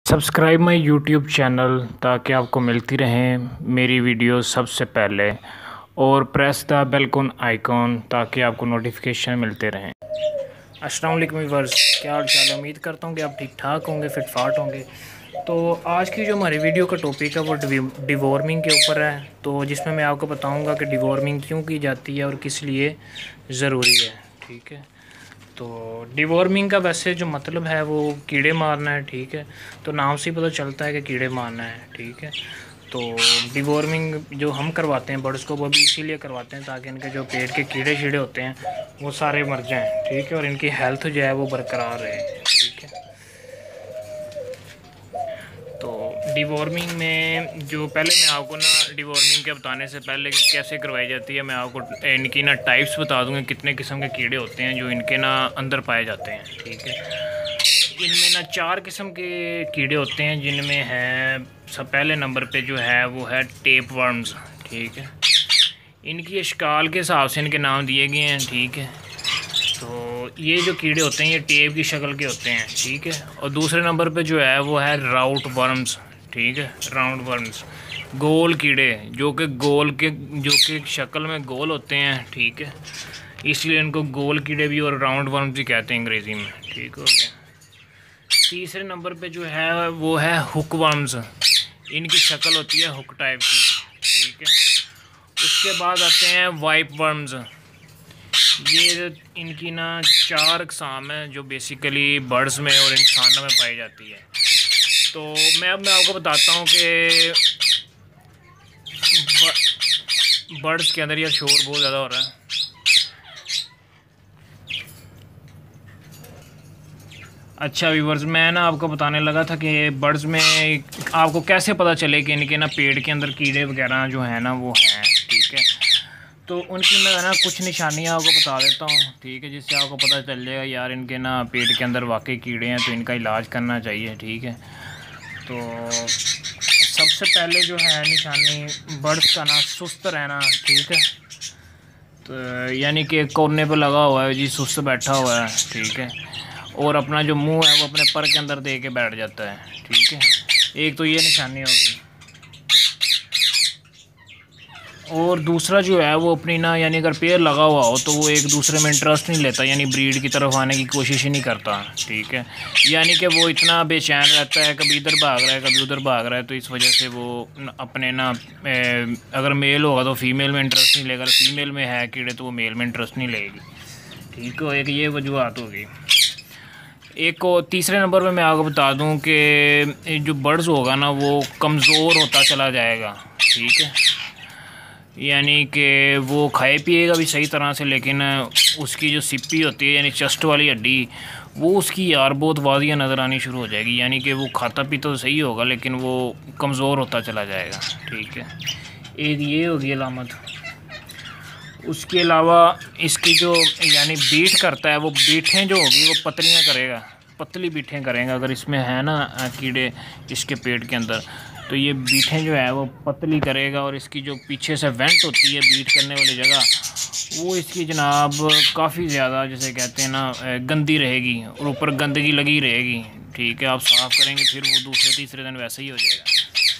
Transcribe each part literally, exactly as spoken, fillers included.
Subscribe my YouTube channel ताकि आपको मिलती रहें मेरी वीडियो सबसे पहले, और प्रेस द बेल आइकॉन ताकि आपको नोटिफिकेशन मिलते रहें। अस्सलाम वालेकुम व्यूअर्स, क्या हाल चाल है? उम्मीद करता हूँ कि आप ठीक ठाक होंगे, फिट फाट होंगे। तो आज की जो हमारी वीडियो का टॉपिक है वो डिवॉर्मिंग के ऊपर है, तो जिसमें मैं आपको बताऊँगा कि डिवॉर्मिंग क्यों की जाती है और किस लिए ज़रूरी है। ठीक है, तो डिवॉर्मिंग का वैसे जो मतलब है वो कीड़े मारना है। ठीक है, तो नाम से ही पता चलता है कि कीड़े मारना है। ठीक है, तो डिवॉर्मिंग जो हम करवाते हैं बर्ड्स को वो भी इसीलिए करवाते हैं ताकि इनके जो पेट के कीड़े शीड़े होते हैं वो सारे मर जाएं। ठीक है, और इनकी हेल्थ जो है वो बरकरार रहे। ठीक है, तो डिवॉर्मिंग में जो पहले मैं आपको ना डिवॉर्मिंग के बताने से पहले कैसे करवाई जाती है मैं आपको इनकी ना टाइप्स बता दूंगा, कितने किस्म के कीड़े होते हैं जो इनके ना अंदर पाए जाते हैं। ठीक है, इनमें ना चार किस्म के कीड़े होते हैं, जिनमें है सब पहले नंबर पे जो है वो है टेप वर्म्स। ठीक है, इनकी इश्काल के हिसाब से इनके नाम दिए गए हैं। ठीक है, तो ये जो कीड़े होते हैं ये टेप की शक्ल के होते हैं। ठीक है, और दूसरे नंबर पे जो है वो है राउट वर्म्स। ठीक है, राउंड वर्म्स, गोल कीड़े जो कि गोल के जो कि शक्ल में गोल होते हैं। ठीक है, इसलिए इनको गोल कीड़े भी और राउंड वर्म्स भी कहते हैं अंग्रेज़ी में। ठीक हो गया। तीसरे नंबर पे जो है वो है हुक वर्म्स, इनकी शक्ल होती है हुक टाइप की। ठीक है, उसके बाद आते हैं वाइप वर्म्स, ये इनकी ना चार अक़साम है जो बेसिकली बर्ड्स में और इंसानों में पाई जाती है। तो मैं अब मैं आपको बताता हूँ कि बर्ड्स के अंदर यार शोर बहुत ज़्यादा हो रहा है। अच्छा व्यूवर्स, मैं ना आपको बताने लगा था कि बर्ड्स में आपको कैसे पता चले कि इनके ना पेट के अंदर कीड़े वगैरह जो है ना वो हैं। ठीक है, तो उनकी मैं ना कुछ निशानियाँ आपको बता देता हूँ। ठीक है, जिससे आपको पता चल जाएगा यार इनके ना पेट के अंदर वाकई कीड़े हैं, तो इनका इलाज करना चाहिए। ठीक है, तो सबसे पहले जो है निशानी बर्ड्स का ना सुस्त रहना। ठीक है, तो यानी कि कोने पे लगा हुआ है जी, सुस्त बैठा हुआ है। ठीक है, और अपना जो मुंह है वो अपने पर के अंदर दे के बैठ जाता है। ठीक है, एक तो ये निशानी होगी। और दूसरा जो है वो अपनी ना यानी अगर पेड़ लगा हुआ हो तो वो एक दूसरे में इंटरेस्ट नहीं लेता, यानी ब्रीड की तरफ आने की कोशिश ही नहीं करता। ठीक है, यानी कि वो इतना बेचैन रहता है, कभी इधर भाग रहा है कभी उधर भाग रहा है, तो इस वजह से वो अपने ना अगर मेल होगा तो फीमेल में इंटरेस्ट नहीं लेगा, फीमेल में है कीड़े तो वो मेल में इंटरेस्ट नहीं लेगी। ठीक है, एक ये वजूहत होगी। एक को तीसरे नंबर पे मैं आपको बता दूं कि जो बर्ड्स होगा ना वो कमज़ोर होता चला जाएगा। ठीक है, यानी कि वो खाए पिएगा भी सही तरह से, लेकिन उसकी जो सिप्पी होती है यानी चस्ट वाली हड्डी वो उसकी यार बहुत वादियाँ नज़र आनी शुरू हो जाएगी, यानी कि वो खाता पीता तो सही होगा लेकिन वो कमज़ोर होता चला जाएगा। ठीक है, एक ये होगी अलामत। उसके अलावा इसकी जो यानी बीट करता है वो बीठें जो होगी वो पतलियाँ करेगा, पतली बीठें करेंगे। अगर इसमें है ना कीड़े इसके पेट के अंदर तो ये बीठें जो है वो पतली करेगा, और इसकी जो पीछे से वेंट होती है बीट करने वाली जगह वो इसकी जनाब काफ़ी ज़्यादा जैसे कहते हैं ना गंदी रहेगी, और ऊपर गंदगी लगी रहेगी। ठीक है, आप साफ़ करेंगे फिर वो दूसरे तीसरे दिन वैसे ही हो जाएगा।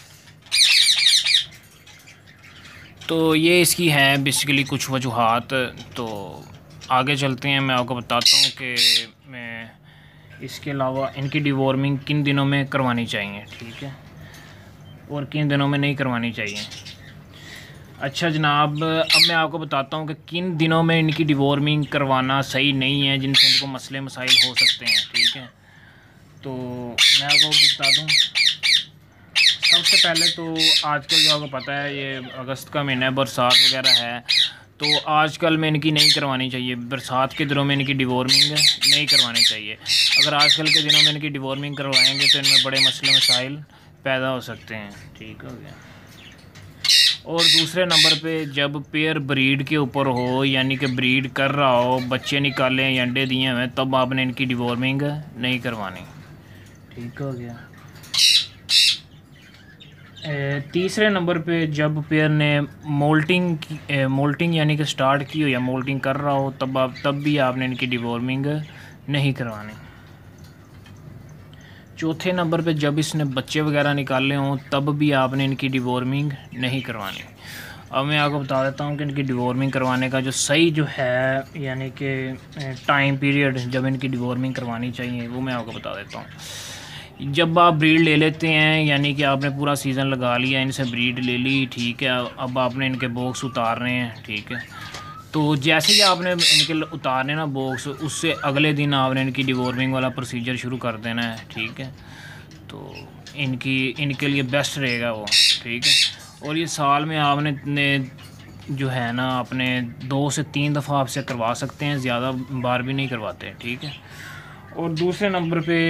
तो ये इसकी है बेसिकली कुछ वजूहात। तो आगे चलते हैं, मैं आपको बताता हूँ कि मैं इसके अलावा इनकी डिवॉर्मिंग किन दिनों में करवानी चाहिए। ठीक है, और किन दिनों में नहीं करवानी चाहिए। अच्छा जनाब, अब मैं आपको बताता हूँ कि किन दिनों में इनकी डिवॉर्मिंग करवाना सही नहीं है, जिनसे इनको मसले मसाइल हो सकते हैं। ठीक है, तो मैं आपको बता दूँ, सबसे पहले तो आजकल जो आपको पता है ये अगस्त का महीना है, बरसात वगैरह है, तो आजकल में इनकी नहीं करवानी चाहिए। बरसात के दिनों में इनकी डिवॉर्मिंग नहीं करवानी चाहिए। अगर आजकल के दिनों में इनकी डिवॉर्मिंग करवाएंगे तो इनमें बड़े मसले मसाइल पैदा हो सकते हैं। ठीक हो गया। और दूसरे नंबर पे जब पेयर ब्रीड के ऊपर हो, यानी कि ब्रीड कर रहा हो, बच्चे निकाले या अंडे दिए हुए, तब आपने इनकी डिवॉर्मिंग नहीं करवानी। ठीक हो गया। तीसरे नंबर पे जब पेयर ने मोल्टिंग की मोल्टिंग यानी कि स्टार्ट की हो या मोल्टिंग कर रहा हो, तब आप तब भी आपने इनकी डिवॉर्मिंग नहीं करवानी। चौथे नंबर पे जब इसने बच्चे वगैरह निकाले हों तब भी आपने इनकी डिवॉर्मिंग नहीं करवानी। अब मैं आपको बता देता हूँ कि इनकी डिवॉर्मिंग करवाने का जो सही जो है यानी कि टाइम पीरियड जब इनकी डिवॉर्मिंग करवानी चाहिए वो मैं आपको बता देता हूँ। जब आप ब्रीड ले लेते हैं यानी कि आपने पूरा सीज़न लगा लिया, इनसे ब्रीड ले ली, ठीक है, अब आपने इनके बॉक्स उतारने हैं, ठीक है। तो जैसे ही आपने इनके उतारने ना बॉक्स, उससे अगले दिन आपने इनकी डिवॉर्मिंग वाला प्रोसीजर शुरू कर देना है, ठीक है। तो इनकी इनके लिए बेस्ट रहेगा वो, ठीक है। और ये साल में आपने ने जो है ना अपने दो से तीन दफ़ा आपसे करवा सकते हैं, ज़्यादा बार भी नहीं करवाते, ठीक है। और दूसरे नंबर पे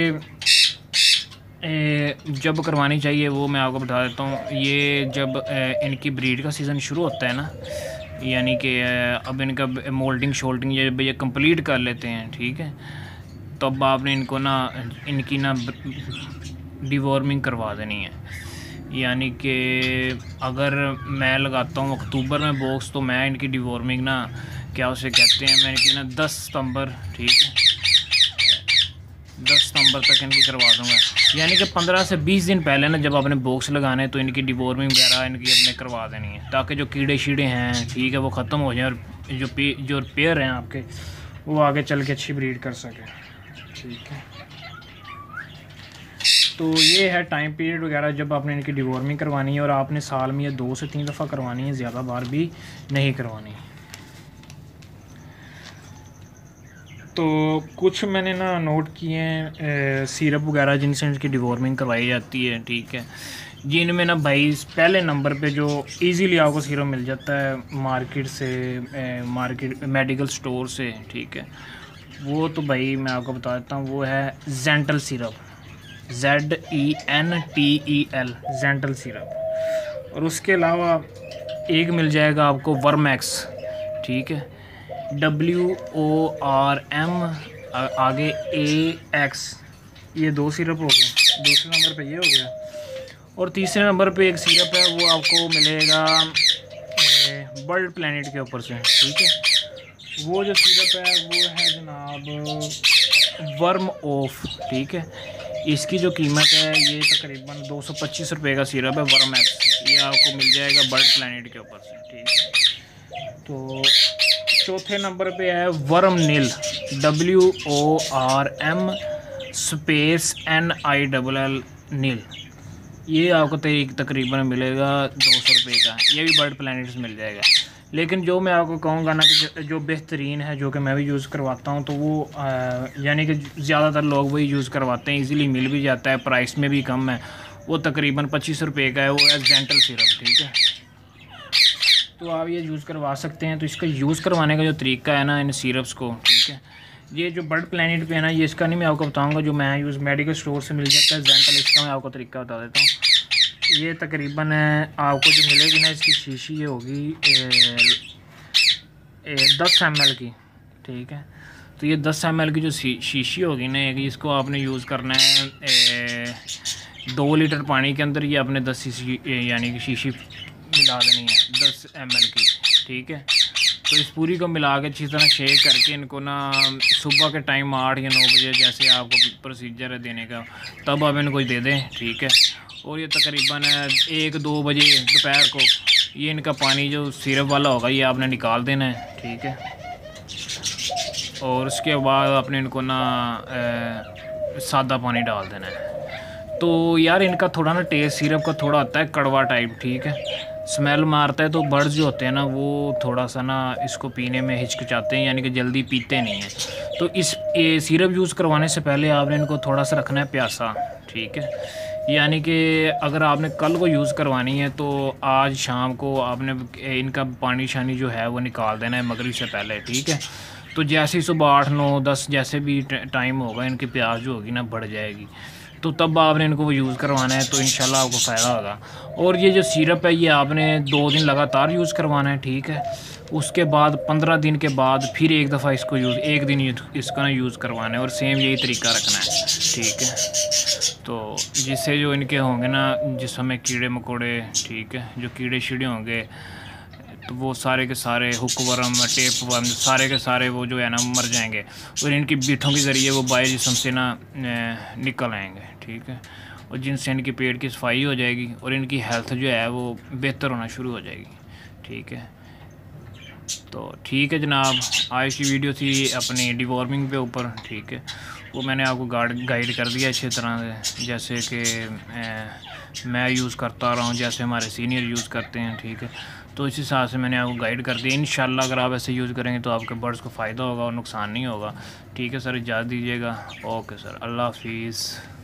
ए, जब करवानी चाहिए वो मैं आपको बता देता हूँ। ये जब ए, इनकी ब्रीड का सीज़न शुरू होता है ना, यानी कि अब इनका मोल्डिंग शोल्डिंग जब ये कंप्लीट कर लेते हैं, ठीक है, तब आपने इनको ना इनकी ना डिवॉर्मिंग करवा देनी है। यानी कि अगर मैं लगाता हूँ अक्टूबर में बॉक्स, तो मैं इनकी डिवॉर्मिंग ना क्या उसे कहते हैं, मैं इनकी ना दस सितंबर, ठीक है, दस सितंबर तक इनकी करवा दूँगा। यानी कि पंद्रह से बीस दिन पहले ना जब आपने बॉक्स लगाने तो इनकी डिवॉर्मिंग वगैरह इनकी अपने करवा देनी है, ताकि जो कीड़े शीड़े हैं, ठीक है, वो ख़त्म हो जाए और जो पे जो पेयर हैं आपके वो आगे चल के अच्छी ब्रीड कर सके, ठीक है। तो ये है टाइम पीरियड वगैरह जब आपने इनकी डिवॉर्मिंग करवानी है, और आपने साल में ये दो से तीन दफ़ा करवानी है, ज़्यादा बार भी नहीं करवानी। तो कुछ मैंने ना नोट किए हैं सिरप वगैरह जिनसे इनकी डिवॉर्मिंग करवाई जाती है, ठीक है। जिनमें ना भाई पहले नंबर पे जो इजीली आपको सिरप मिल जाता है मार्केट से, मार्केट मेडिकल स्टोर से, ठीक है, वो तो भाई मैं आपको बता देता हूँ, वो है Zentel syrup, Z E N T E L, Zentel syrup. और उसके अलावा एक मिल जाएगा आपको वर्मैक्स, ठीक है, डब्ल्यू ओ आर एम आगे ए एक्स, ये दो सिरप हो गए। दूसरे नंबर पे ये हो गया, और तीसरे नंबर पे एक सिरप है वो आपको मिलेगा बर्ड प्लेनेट के ऊपर से, ठीक है। वो जो सिरप है वो है जनाब वर्म ऑफ, ठीक है। इसकी जो कीमत है ये तकरीबन दो सौ पच्चीस रुपये का सिरप है वर्मैक्स, ये आपको मिल जाएगा बर्ड प्लेनेट के ऊपर से, ठीक है। तो चौथे नंबर पे है Worm Nill, W O R M space N I double L Nill, ये आपको तकरीबन मिलेगा दो सौ रुपये का, ये भी बर्ड प्लेनेट से मिल जाएगा। लेकिन जो मैं आपको कहूँगा ना कि जो बेहतरीन है, जो कि मैं भी यूज़ करवाता हूँ, तो वो यानी कि ज़्यादातर लोग वही यूज़ करवाते हैं, इजीली मिल भी जाता है, प्राइस में भी कम है, वो तकरीबन पच्चीस रुपये का है, वो है जेंटल सिरप, ठीक है। तो आप ये यूज़ करवा सकते हैं। तो इसका यूज़ करवाने का जो तरीका है ना इन सिरप्स को, ठीक है, ये जो बर्ड प्लेनेट पे है ना, ये इसका नहीं मैं आपको बताऊँगा, जो मैं यूज़ मेडिकल स्टोर से मिल जाता है जेंटल, इसका मैं आपको तरीका बता देता हूँ। ये तकरीबन आपको जो मिलेगी ना इसकी शीशी ये होगी दस एम एल की, ठीक है। तो ये दस एम एल की जो शीशी होगी ना, इसको आपने यूज़ करना है ए, दो लीटर पानी के अंदर, ये आपने दस शीशी यानी कि शीशी मिला देनी है दस एम एल की, ठीक है। तो इस पूरी को मिला के अच्छी तरह शेक करके इनको ना सुबह के टाइम आठ या नौ बजे जैसे आपको प्रोसीजर है देने का, तब आप इनको दे दें, ठीक है। और ये तकरीबन एक दो बजे दोपहर को ये इनका पानी जो सिरप वाला होगा ये आपने निकाल देना है, ठीक है। और उसके बाद आपने इनको ना ए, सादा पानी डाल देना है। तो यार इनका थोड़ा ना टेस्ट सिरप का थोड़ा आता है कड़वा टाइप, ठीक है, स्मेल मारता है। तो बर्ड्स जो होते हैं ना वो थोड़ा सा ना इसको पीने में हिचकिचाते हैं, यानी कि जल्दी पीते नहीं हैं। तो इस ये सिरप यूज़ करवाने से पहले आपने इनको थोड़ा सा रखना है प्यासा, ठीक है। यानी कि अगर आपने कल को यूज़ करवानी है तो आज शाम को आपने इनका पानी शानी जो है वो निकाल देना है मगरिब से पहले, ठीक है। तो जैसे ही सुबह आठ नौ दस जैसे भी टाइम होगा इनकी प्यास जो होगी ना बढ़ जाएगी, तो तब आपने इनको वो यूज़ करवाना है, तो इंशाल्लाह आपको फ़ायदा होगा। और ये जो सिरप है ये आपने दो दिन लगातार यूज़ करवाना है, ठीक है। उसके बाद पंद्रह दिन के बाद फिर एक दफ़ा इसको यूज़ एक दिन इसका ना यूज़ करवाना है, और सेम यही तरीका रखना है, ठीक है। तो जिससे जो इनके होंगे ना जिसमें कीड़े मकोड़े, ठीक है, जो कीड़े शीड़े होंगे तो वो सारे के सारे हुक वर्म टेप वर्म सारे के सारे वो जो है ना मर जाएंगे और इनकी बीठों के ज़रिए वो बायो जिस्म से ना निकल आएंगे, ठीक है। और जिनसे इनकी पेट की सफाई हो जाएगी और इनकी हेल्थ जो है वो बेहतर होना शुरू हो जाएगी, ठीक है। तो ठीक है जनाब, आज की वीडियो थी अपनी डिवॉर्मिंग पे ऊपर, ठीक है। वो मैंने आपको गाइड गाइड कर दिया अच्छी तरह से, जैसे कि मैं यूज़ करता रहा हूँ, जैसे हमारे सीनियर यूज़ करते हैं, ठीक है। तो इस हिसाब से मैंने आपको गाइड कर दिया। इंशाल्लाह अगर आप ऐसे यूज़ करेंगे तो आपके बर्ड्स को फ़ायदा होगा और नुकसान नहीं होगा, ठीक है सर। इजाज़त दीजिएगा। ओके सर, अल्लाह हाफिज़।